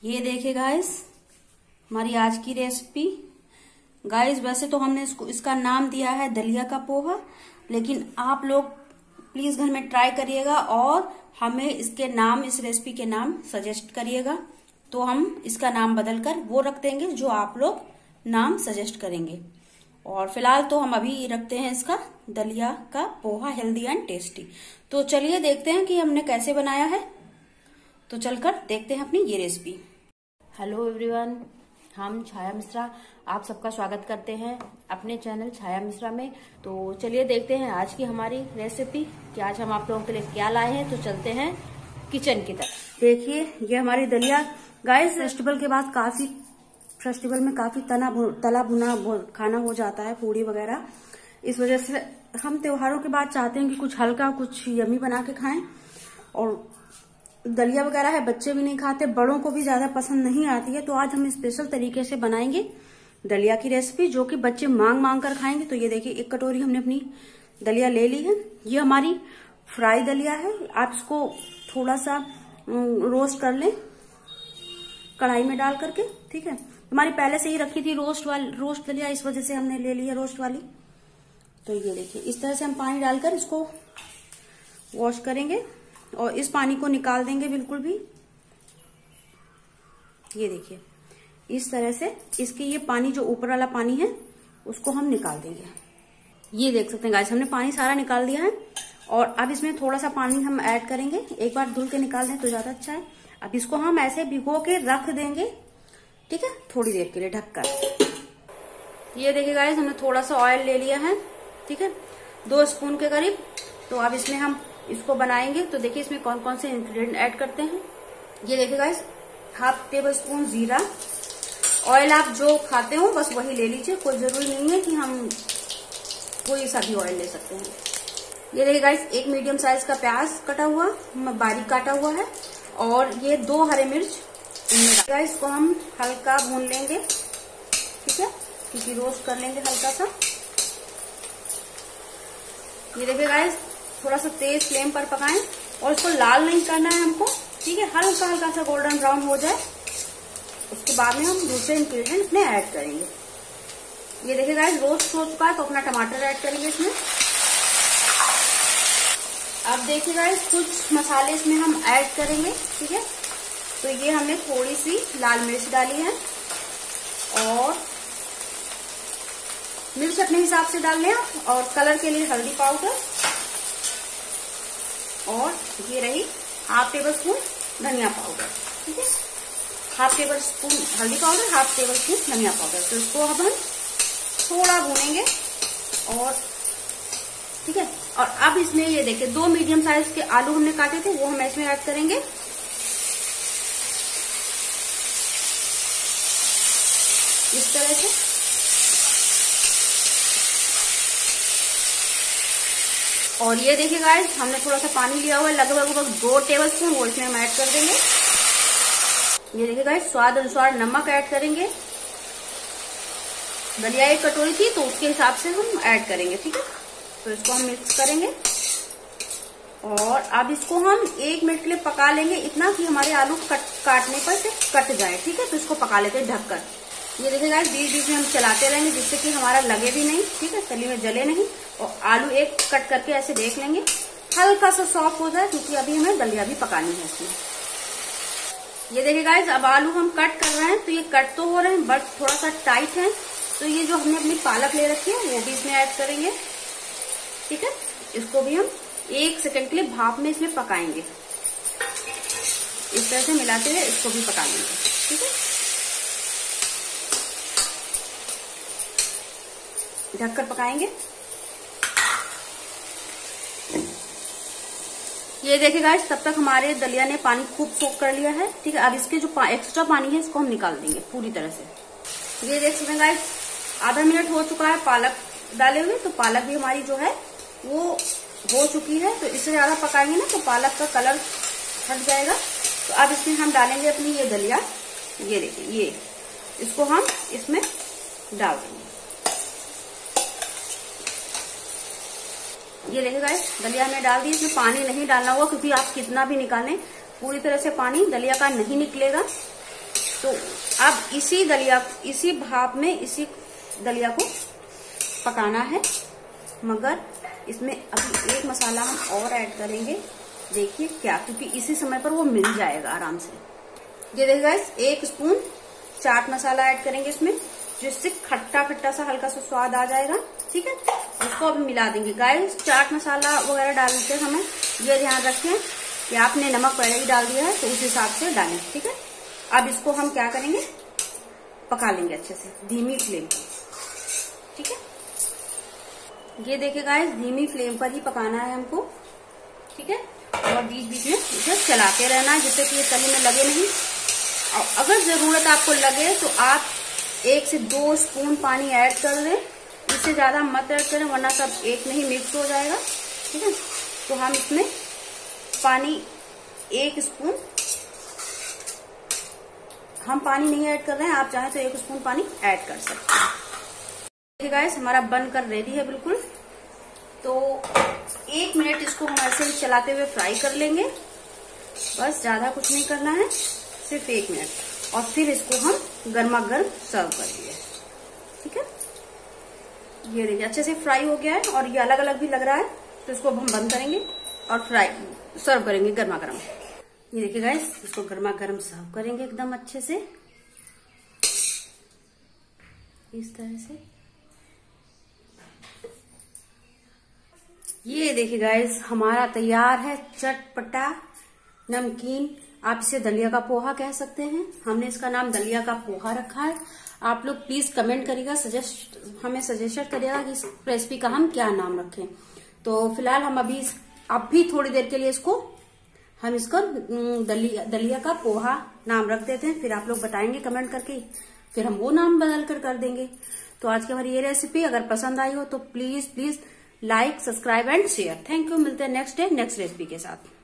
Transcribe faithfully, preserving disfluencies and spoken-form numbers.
ये देखिए गाइस, हमारी आज की रेसिपी। गाइस वैसे तो हमने इसको इसका नाम दिया है दलिया का पोहा, लेकिन आप लोग प्लीज घर में ट्राई करिएगा और हमें इसके नाम, इस रेसिपी के नाम सजेस्ट करिएगा, तो हम इसका नाम बदलकर वो रख देंगे जो आप लोग नाम सजेस्ट करेंगे। और फिलहाल तो हम अभी रखते हैं इसका दलिया का पोहा, हेल्दी एंड टेस्टी। तो चलिए देखते हैं कि हमने कैसे बनाया है। तो चलकर देखते हैं अपनी ये रेसिपी। हेलो एवरीवन, हम छाया मिश्रा आप सबका स्वागत करते हैं अपने चैनल छाया मिश्रा में। तो चलिए देखते हैं आज की हमारी रेसिपी कि आज हम आप लोगों के लिए क्या लाए हैं। तो चलते हैं किचन की तरफ। देखिए ये हमारी दलिया। गाइस फेस्टिवल के बाद काफी फेस्टिवल में काफी तना तला भुना खाना हो जाता है, पूड़ी वगैरह। इस वजह से हम त्योहारों के बाद चाहते हैं कि कुछ हल्का, कुछ यमी बना के खाएं। और दलिया वगैरह है, बच्चे भी नहीं खाते, बड़ों को भी ज्यादा पसंद नहीं आती है। तो आज हम स्पेशल तरीके से बनाएंगे दलिया की रेसिपी, जो कि बच्चे मांग मांग कर खाएंगे। तो ये देखिए एक कटोरी हमने अपनी दलिया ले ली है। ये हमारी फ्राई दलिया है। आप इसको थोड़ा सा रोस्ट कर लें कढ़ाई में डाल करके, ठीक है। हमारी पहले से ही रखी थी रोस्ट वाली रोस्ट दलिया, इस वजह से हमने ले ली है रोस्ट वाली। तो ये देखिए इस तरह से हम पानी डालकर इसको वॉश करेंगे और इस पानी को निकाल देंगे बिल्कुल भी। ये देखिए इस तरह से इसके ये पानी, जो ऊपर वाला पानी है, उसको हम निकाल देंगे। ये देख सकते हैं गाइस, हमने पानी सारा निकाल दिया है। और अब इसमें थोड़ा सा पानी हम ऐड करेंगे। एक बार धुल के निकाल दें तो ज्यादा अच्छा है। अब इसको हम ऐसे भिगो के रख देंगे, ठीक है, थोड़ी देर के लिए ढककर। ये देखिए गाइस, हमने थोड़ा सा ऑयल ले लिया है, ठीक है, दो स्पून के करीब। तो अब इसमें हम इसको बनाएंगे। तो देखिए इसमें कौन कौन से इंग्रेडिएंट ऐड करते हैं। ये देखिए गाइस, हाफ टेबल स्पून जीरा। ऑयल आप जो खाते हो बस वही ले लीजिए, कोई जरूरी नहीं है कि हम कोई सा भी ऑयल ले सकते हैं। ये देखिए गाइस, एक मीडियम साइज का प्याज कटा हुआ, बारीक काटा हुआ है। और ये दो हरे मिर्च। गाइस इसको हम हल्का भून लेंगे, ठीक है, क्योंकि रोस्ट कर लेंगे हल्का सा। ये देखिए गाइस, थोड़ा सा तेज फ्लेम पर पकाएं और इसको लाल नहीं करना है हमको, ठीक है, हल्का हल्का सा गोल्डन ब्राउन हो जाए। उसके बाद में हम दूसरे इंग्रेडिएंट इसमें ऐड करेंगे। ये देखिए गाइस, रोस्ट हो चुका है, तो अपना टमाटर ऐड करेंगे इसमें। अब देखिए गाइस, कुछ मसाले इसमें हम ऐड करेंगे, ठीक है। तो ये हमने थोड़ी सी लाल मिर्च डाली है और मिर्च अपने हिसाब से डाल लें, और कलर के लिए हल्दी पाउडर। और ये रही हाफ टेबल स्पून धनिया पाउडर, ठीक है, हाफ टेबल स्पून हल्दी पाउडर, हाफ टेबल स्पून धनिया पाउडर। तो इसको अब हम थोड़ा भूनेंगे और ठीक है। और अब इसमें ये देखिए दो मीडियम साइज के आलू हमने काटे थे, वो हम इसमें ऐड करेंगे। इस तरह से और ये देखिए गाइस, हमने थोड़ा सा पानी लिया हुआ है, लगभग लगभग दो टेबल स्पून, वो इसमें हम ऐड कर देंगे। ये देखिए गाइस, स्वाद अनुसार नमक ऐड करेंगे। दलिया एक कटोरी थी तो उसके हिसाब से हम ऐड करेंगे, ठीक है। तो इसको हम मिक्स करेंगे और अब इसको हम एक मिनट के लिए पका लेंगे, इतना कि हमारे आलू कट काटने पर से कट जाए, ठीक है। तो इसको पका लेते हैं ढककर। ये देखिए गाइस, बीच बीच में हम चलाते रहेंगे जिससे कि हमारा लगे भी नहीं, ठीक है, तली में जले नहीं। और आलू एक कट करके ऐसे देख लेंगे, हल्का सा सॉफ्ट हो जाए, क्योंकि अभी हमें दलिया भी पकानी है इसमें। ये देखिए गाइस, अब आलू हम कट कर रहे हैं, तो ये कट तो हो रहे हैं बट थोड़ा सा टाइट है। तो ये जो हमने अपनी पालक ले रखी है वो भी इसमें ऐड करेंगे, ठीक है। इसको भी हम एक सेकंड के लिए भाप में इसमें पकाएंगे। इस तरह से मिलाते हुए इसको भी पका लेंगे, ठीक है। ढककर पकाएंगे। ये देखिए गाइस, तब तक हमारे दलिया ने पानी खूब सोख कर लिया है, ठीक है। अब इसके जो पा, एक्स्ट्रा पानी है इसको हम निकाल देंगे पूरी तरह से। ये देख सकते हैं गाइस, आधा मिनट हो चुका है पालक डाले हुए। तो पालक भी हमारी जो है वो हो चुकी है। तो इससे ज्यादा पकाएंगे ना तो पालक का कलर हट जाएगा। तो अब इसमें हम डालेंगे अपनी ये दलिया। ये देखिए, ये इसको हम इसमें डाल देंगे। ये देखिए गाइस, दलिया में डाल दी। इसमें पानी नहीं डालना होगा, क्योंकि आप कितना भी निकालें पूरी तरह से पानी दलिया का नहीं निकलेगा। तो अब इसी दलिया इसी भाप में इसी दलिया को पकाना है, मगर इसमें अभी एक मसाला हम और ऐड करेंगे। देखिए क्या, क्योंकि इसी समय पर वो मिल जाएगा आराम से। ये देखिए गाइस, एक स्पून चाट मसाला ऐड करेंगे इसमें, जिससे खट्टा खट्टा सा हल्का सा स्वाद आ जाएगा। ठीक है, इसको अभी मिला देंगे। गाइस, चाट मसाला वगैरह डालते समय ये ध्यान रखें कि आपने नमक पहले ही डाल दिया है तो उस हिसाब से डालें। ठीक है, अब इसको हम क्या करेंगे, पका लेंगे अच्छे से धीमी फ्लेम पर। ठीक है, ये देखिए गाइस, धीमी फ्लेम पर ही पकाना है हमको। ठीक है, और बीच बीच में इसे चलाते रहना है जिससे कि ये तले में लगे नहीं। और अगर जरूरत आपको लगे तो आप एक से दो स्पून पानी ऐड कर दें, इससे ज्यादा मत ऐड करें वरना सब एक में ही मिक्स हो जाएगा। ठीक है, तो हम इसमें पानी एक स्पून हम पानी नहीं ऐड कर रहे हैं, आप चाहें तो एक स्पून पानी ऐड कर सकते हैं। देखिए गाइस, हमारा बनकर रेडी है बिल्कुल। तो एक मिनट इसको हम ऐसे ही चलाते हुए फ्राई कर लेंगे, बस ज्यादा कुछ नहीं करना है, सिर्फ एक मिनट। और फिर इसको हम गर्मा गर्म सर्व करेंगे। ठीक है, ये देखिए अच्छे से फ्राई हो गया है और ये अलग अलग भी लग रहा है, तो इसको हम बंद करेंगे और फ्राई सर्व करेंगे गर्मा गर्म। ये देखिए गाइस, इसको गर्मा गर्म सर्व करेंगे एकदम अच्छे से, इस तरह से। ये देखिए गाइस, हमारा तैयार है चटपटा नमकीन, आप इसे दलिया का पोहा कह सकते हैं। हमने इसका नाम दलिया का पोहा रखा है। आप लोग प्लीज कमेंट करिएगा, सजेस्ट हमें सजेशन करिएगा कि इस रेसिपी का हम क्या नाम रखें। तो फिलहाल हम अभी अभी थोड़ी देर के लिए इसको हम इसको दलिया दलिया का पोहा नाम रख देते हैं, फिर आप लोग बताएंगे कमेंट करके, फिर हम वो नाम बदल कर कर देंगे। तो आज की हमारी ये रेसिपी अगर पसंद आई हो तो please please like, subscribe and share. Thank you. मिलते हैं नेक्स्ट डे नेक्स्ट रेसिपी के साथ।